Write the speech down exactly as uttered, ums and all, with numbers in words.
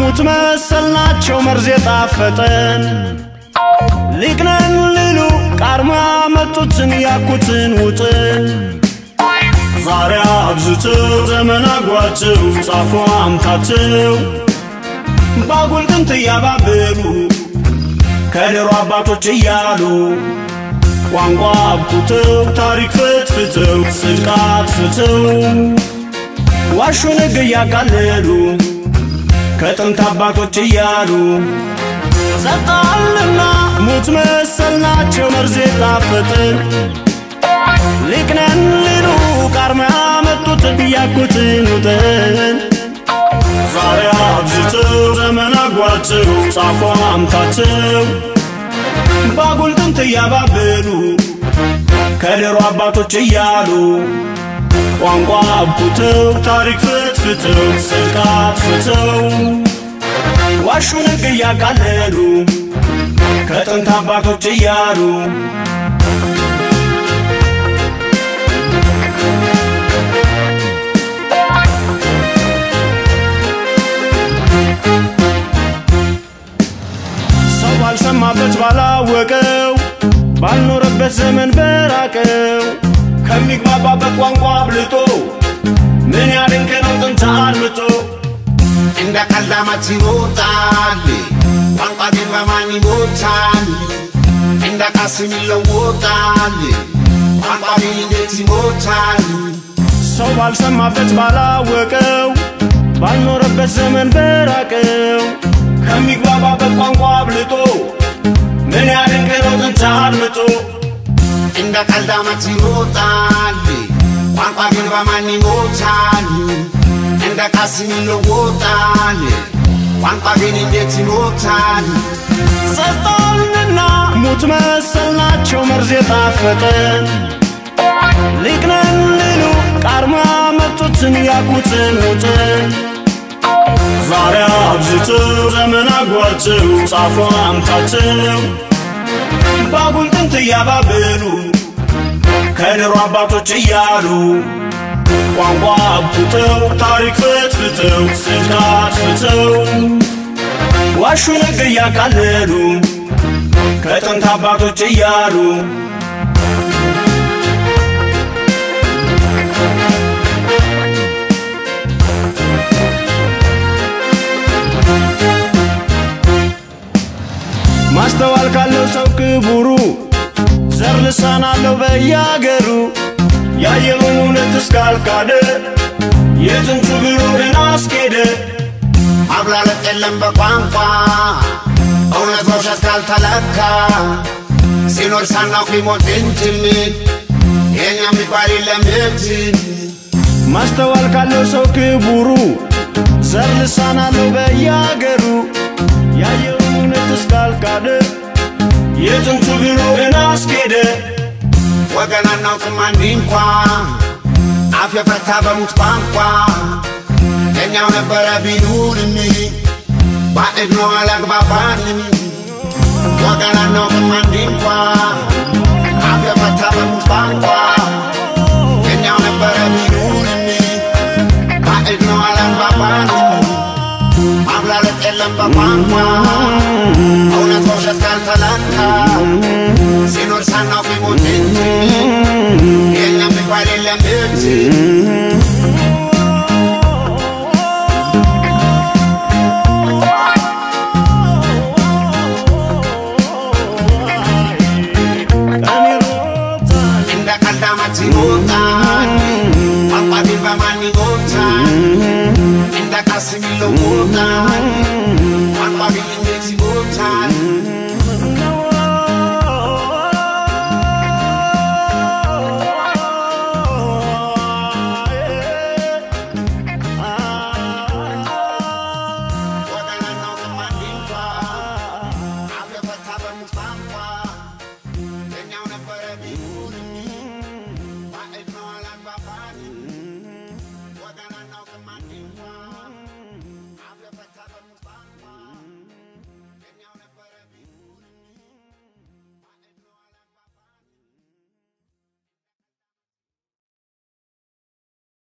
ሙት መሰልናቸው መርዝ የጣፈጠን ሊቅነን ሊሉ ቃርማ መጡትን ያኩትን ውጥን ዛሬ አብዝተው ዘመን አጓቸው ጻፉ አምታቸው ባጉል ጥንት ያባበሉ ከድሮ አባቶች እያሉ ቋንቋ አብኩተው ታሪክ ፍትፍተው ጽድቃት ፍተው ዋሹን ሕግ ያቃለሉ ከጥንት አባቶች እያሉ ሰጣልና ሙት መሰልናቸው መርዝ የጣፈጠን ሊቅነን ሊሉ ቃርማ መጡትን ያኩትን ውጥን ዛሬ አብዝተው ዘመን አጓቸው ጻፉ አምታቸው ባጉል ጥንት ያባበሉ ከድሮ አባቶች እያሉ ቋንቋ አብኩተው ታሪክ ፍትፍተው ጽድቃት ፍተው ዋሹን ሕግ ያቃለሉ ከጥንት አባቶች እያሉ ሰው ባልሰማበት ባላወቀው ባልኖረበት ዘመን በራቀው ከሚግባባበት ቋንቋ አብልጦ ምን ያድንቅ ነው ጥንት አልምጦ እንደ ቀልዳማት ይሞታል ቋንቋ ግን በማን ይሞታል እንደ ቃስም ይለወጣል ቋንቋ ግን እንዴት ይሞታል ሰው ባልሰማበት ባላወቀው ባልኖረበት ዘመን በራቀው ከሚግባባበት ቋንቋ አብልጦ ምን ያድንቅ ነው ጥንት አልምጦ እንደ ቀልዳማት ይሞታል ቋንቋ ግን በማን ይሞታል እንደ ቃስም ይለወጣል ቋንቋ ግን እንዴት ይሞታል ሰጣንና ሙት መሰልናቸው መርዝ የጣፈጠን ሊቅነን ሊሉ ቃርማ መጡትን ያኩትን ውጥን ዛሬ አብዝተው ዘመን አጓቸው ጻፉ አምታቸው ባጉል ጥንት ያባበሉ ከድሮ አባቶች እያሉ ቋንቋ አብኩተው ታሪክ ፍትፍተው ጽድቃት ፍተው ዋሹን ሕግ ያቃለሉ ከጥንት አባቶች እያሉ ማስተዋል ካለው ሰው ክቡሩ ዘር ልሳን አለው በያገሩ ያየውን እውነት እስካልካደ የጥንቱ ግሩ ግን አስኬደ ማብላለጥ የለም በቋንቋ እውነት በውሸት ካልተለካ ሲኖር ሳናውቅ ሊሞት እንትን የኛ የሚባል የለም እንትን ማስተዋል ካለው ሰው ክቡሩ ዘር ልሳን አለው በያገሩ ያየውን እውነት እስካልካደ የጥንቱ ግሩ ግን አስኬደ ወገን አናውቅም አንድ እንኳ አፍ የፈታ በሙት ቋንቋ እኛው ነበረ ቢሉንም ባዕድ ነው አላግባባንም ወገን አናውቅም አንድ እንኳ አፍ የፈታ በሙት ቋንቋ እኛው ነበረ ቢሉንም ባዕድ ነው አላግባባንም ማብላለጥ የለም በቋንቋ እውነት በውሸት ካልተለካ ሲኖር ሳናውቅ ሊሞት እንትን የኛ የሚባል የለም እንትን